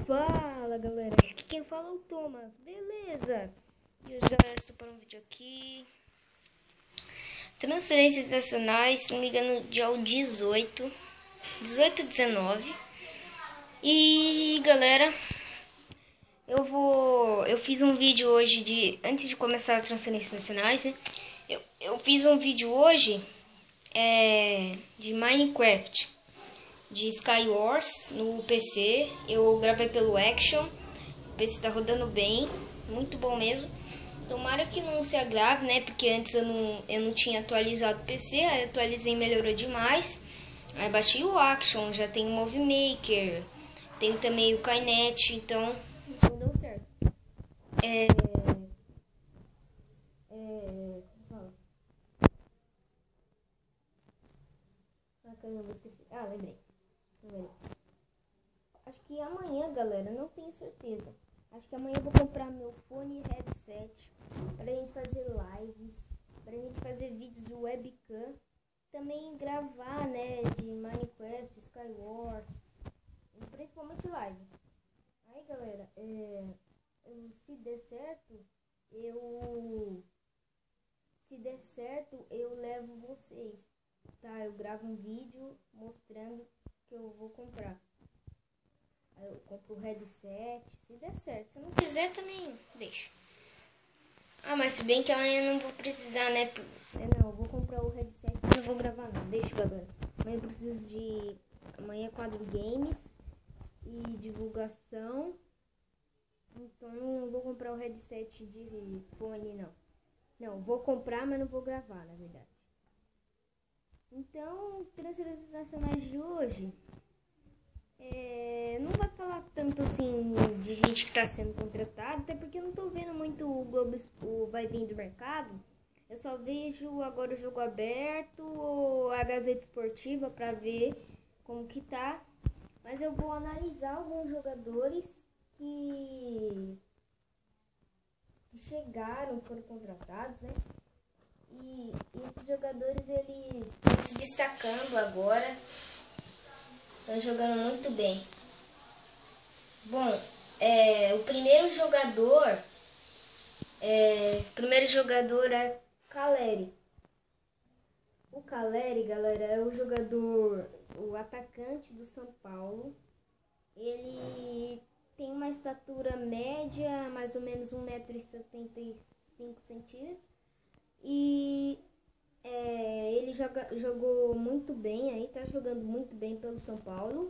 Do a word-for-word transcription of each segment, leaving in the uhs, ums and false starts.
Fala galera, aqui quem fala é o Thomas, beleza? E hoje galera, estou para um vídeo aqui. Transferências nacionais, se não me engano, dia dezoito, dezoito, dezenove. E galera, eu vou, eu fiz um vídeo hoje de, antes de começar as transferências nacionais, né? Eu, eu fiz um vídeo hoje é, de Minecraft. De Skywars no P C, eu gravei pelo Action, o P C tá rodando bem, muito bom mesmo. Tomara que não se agrave, né, porque antes eu não, eu não tinha atualizado o P C, aí atualizei e melhorou demais. Aí baixei o Action, já tem o Movie Maker, tem também o Kainet, então não deu certo. É... É... Fala. Ah, caramba, esqueci. Ah, lembrei. Acho que amanhã, galera, não tenho certeza. Acho que amanhã eu vou comprar meu fone e headset pra gente fazer lives, pra gente fazer vídeos de webcam, também gravar, né, de Minecraft, Skywars, e principalmente live. Aí, galera, é, eu, se der certo, eu se der certo, eu levo vocês, tá? Eu gravo um vídeo mostrando que eu vou comprar. Aí eu compro o headset, se der certo. Se não quiser também deixa. Ah, mas se bem que amanhã eu não vou precisar, né? É, não, eu vou comprar o headset e não vou gravar não. Deixa, galera. Amanhã eu preciso de... Amanhã é quadro games e divulgação. Então não vou comprar o headset de fone, não. Não, vou comprar, mas não vou gravar, na verdade. Então, transferências nacionais de hoje... É, não vai falar tanto assim de gente que está sendo contratada, até porque eu não estou vendo muito o Globo o vai vir do mercado. Eu só vejo agora o jogo aberto ou a Gazeta Esportiva para ver como que tá. Mas eu vou analisar alguns jogadores que, que chegaram, foram contratados, né? E, e esses jogadores eles estão se destacando agora. Estão jogando muito bem. Bom, é, o primeiro jogador, é, o primeiro jogador é Caleri. O Caleri, galera, é o jogador, o atacante do São Paulo. Ele tem uma estatura média, mais ou menos um metro e setenta e cinco centímetros. E É, ele joga, jogou muito bem aí, tá jogando muito bem pelo São Paulo.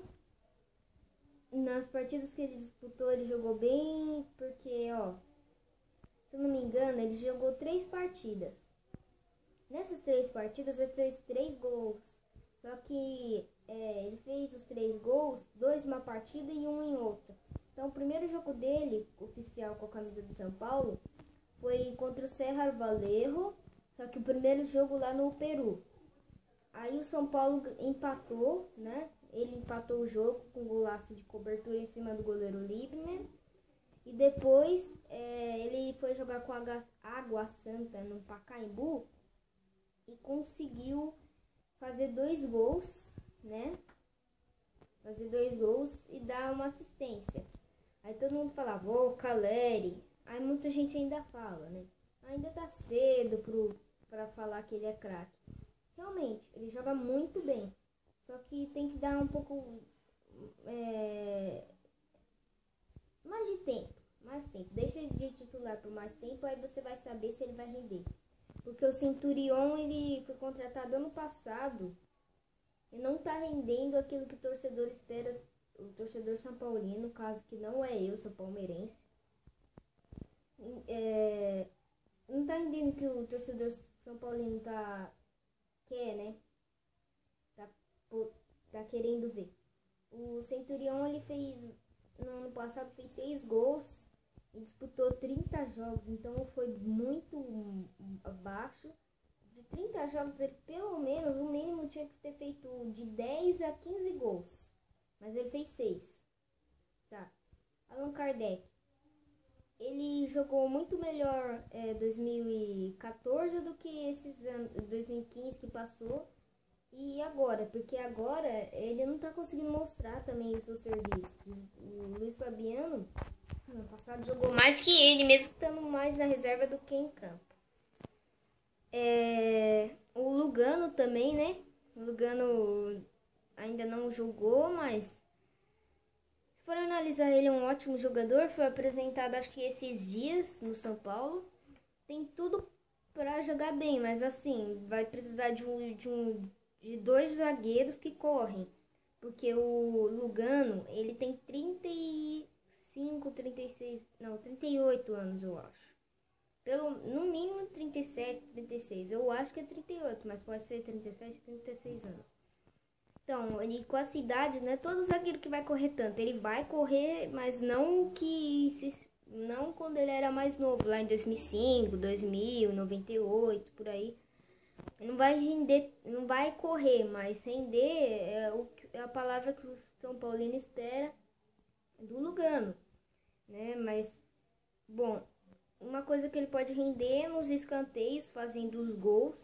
Nas partidas que ele disputou, ele jogou bem, porque, ó, se eu não me engano, ele jogou três partidas. Nessas três partidas, ele fez três gols. Só que é, ele fez os três gols, dois em uma partida e um em outra. Então, o primeiro jogo dele, oficial com a camisa do São Paulo, foi contra o Serra Valerro. Só que o primeiro jogo lá no Peru. Aí o São Paulo empatou, né? Ele empatou o jogo com um golaço de cobertura em cima do goleiro Liebman. E depois é, ele foi jogar com a Água Santa no Pacaembu e conseguiu fazer dois gols, né? Fazer dois gols e dar uma assistência. Aí todo mundo falava, ô, Caleri. Aí muita gente ainda fala, né? Ainda tá cedo pro, pra falar que ele é craque. Realmente, ele joga muito bem. Só que tem que dar um pouco é, mais de tempo. Mais tempo. Deixa ele de titular por mais tempo, aí você vai saber se ele vai render. Porque o Centurion, ele foi contratado ano passado e não tá rendendo aquilo que o torcedor espera. O torcedor São Paulino, no caso que não é eu, sou palmeirense. É... Não tá entendendo que o torcedor São Paulino tá quer, né? Tá, tá querendo ver. O Centurion, ele fez no ano passado fez seis gols e disputou trinta jogos, então foi muito abaixo. De trinta jogos, ele pelo menos o mínimo tinha que ter feito de dez a quinze gols. Mas ele fez seis. Tá. Allan Kardec. Ele jogou muito melhor é, dois mil e quatorze do que esses anos, dois mil e quinze que passou. E agora, porque agora ele não está conseguindo mostrar também o seu serviço. O Luiz Fabiano mais que ele, mesmo estando mais na reserva do que em campo. É, o Lugano também, né? O Lugano ainda não jogou, mas se for analisar, ele é um ótimo jogador. Foi apresentado, acho que esses dias, no São Paulo. Tem tudo para jogar bem, mas assim, vai precisar de, um, de, um, de dois zagueiros que correm. Porque o Lugano, ele tem trinta e cinco, trinta e seis, não, trinta e oito anos, eu acho. Pelo, no mínimo trinta e sete, trinta e seis. Eu acho que é trinta e oito, mas pode ser trinta e sete, trinta e seis anos. Então, ele com essa idade, não é todo zagueiro que vai correr tanto. Ele vai correr, mas não que se, não quando ele era mais novo, lá em dois mil e cinco, dois mil, noventa e oito, por aí. Ele não vai render, não vai correr, mas render é, o, é a palavra que o São Paulino espera do Lugano, né? Mas, bom, uma coisa que ele pode render nos escanteios, fazendo os gols.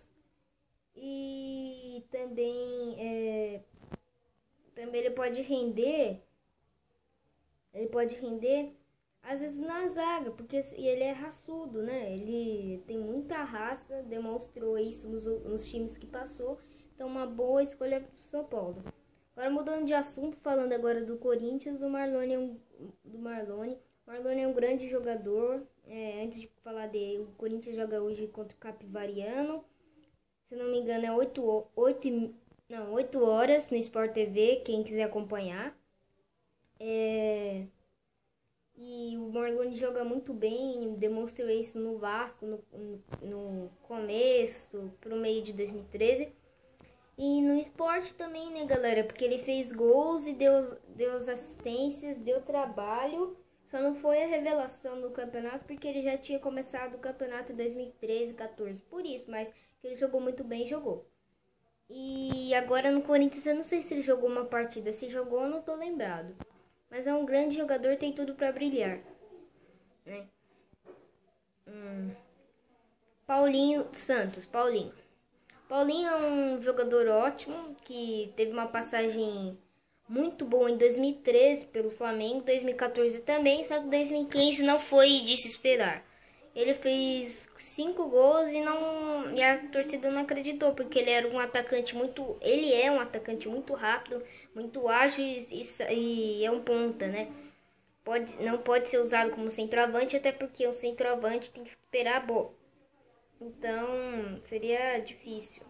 E também, é, também ele pode render, ele pode render às vezes na zaga, porque ele é raçudo, né? Ele tem muita raça, demonstrou isso nos, nos times que passou. Então, uma boa escolha para o São Paulo. Agora, mudando de assunto, falando agora do Corinthians, o Marlone é um, do Marlone. O Marlone é um grande jogador. É, antes de falar dele, o Corinthians joga hoje contra o Capivariano. Se não me engano, é oito, oito, não, oito horas no Sport T V, quem quiser acompanhar. É... E o Marlone joga muito bem, demonstrou isso no Vasco no, no começo, pro meio de dois mil e treze. E no esporte também, né, galera? Porque ele fez gols e deu, deu assistências, deu trabalho. Só não foi a revelação do campeonato, porque ele já tinha começado o campeonato em dois mil e treze, quatorze. Por isso, mas que ele jogou muito bem, jogou. E agora no Corinthians, eu não sei se ele jogou uma partida. Se jogou, eu não tô lembrado. Mas é um grande jogador, tem tudo para brilhar, né? Hum. Paulinho Santos, Paulinho. Paulinho é um jogador ótimo, que teve uma passagem muito boa em dois mil e treze pelo Flamengo, dois mil e quatorze também, só que dois mil e quinze não foi de se esperar. Ele fez cinco gols e, não, e a torcida não acreditou, porque ele era um atacante muito... Ele é um atacante muito rápido, muito ágil e, e é um ponta, né? Pode, não pode ser usado como centroavante, até porque o centroavante tem que esperar a bola. Então, seria difícil.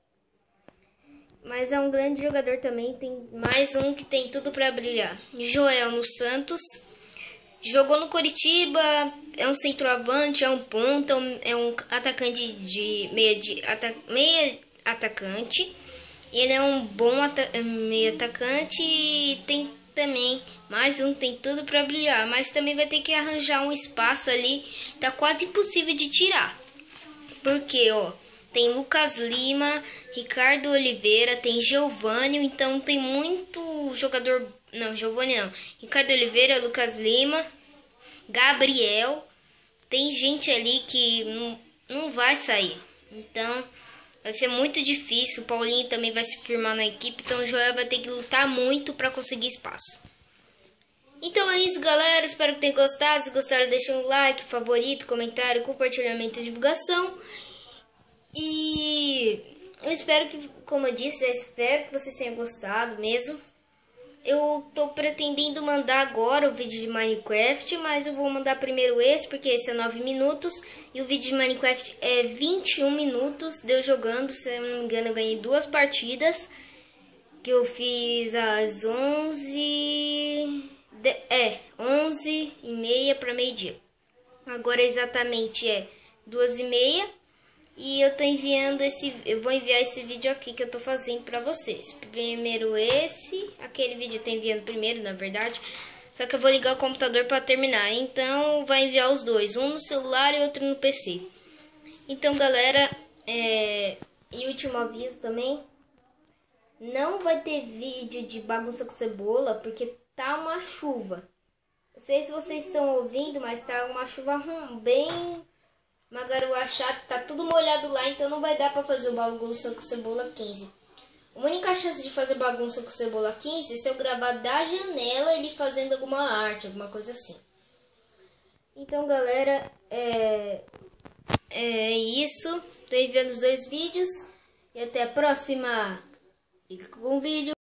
Mas é um grande jogador também, tem mais um que tem tudo para brilhar. Joel no Santos. Jogou no Coritiba, é um centroavante, é um ponta, é um atacante de meia de ata, meia atacante. Ele é um bom ata, meia atacante e tem também mais um, tem tudo para brilhar, mas também vai ter que arranjar um espaço ali, tá quase impossível de tirar. Porque, ó, tem Lucas Lima, Ricardo Oliveira, tem Giovânio, então tem muito jogador. Não, Giovânio não. Ricardo Oliveira, Lucas Lima, Gabriel. Tem gente ali que não, não vai sair. Então, vai ser muito difícil. O Paulinho também vai se firmar na equipe. Então, o Joel vai ter que lutar muito para conseguir espaço. Então é isso, galera. Espero que tenham gostado. Se gostaram, deixem um like, favorito, comentário, compartilhamento e divulgação. E eu espero que, como eu disse, eu espero que vocês tenham gostado mesmo. Eu tô pretendendo mandar agora o vídeo de Minecraft, mas eu vou mandar primeiro esse, porque esse é nove minutos. E o vídeo de Minecraft é vinte e um minutos de eu jogando. Se eu não me engano, eu ganhei duas partidas. Que eu fiz às onze... De, é, onze e meia para meio-dia. Agora exatamente é duas e meia. E eu tô enviando esse, eu vou enviar esse vídeo aqui que eu tô fazendo pra vocês. Primeiro esse, aquele vídeo eu tô enviando primeiro, na verdade. Só que eu vou ligar o computador pra terminar. Então vai enviar os dois, um no celular e outro no P C. Então, galera, é, e último aviso também. Não vai ter vídeo de bagunça com cebola, porque tá uma chuva. Não sei se vocês estão ouvindo, mas tá uma chuva bem... Uma garoa chata, tá tudo molhado lá, então não vai dar pra fazer o bagunça com cebola quinze. A única chance de fazer bagunça com cebola quinze é se eu gravar da janela ele fazendo alguma arte, alguma coisa assim. Então, galera, é, é isso. Tô enviando os dois vídeos. E até a próxima. Fica com o vídeo.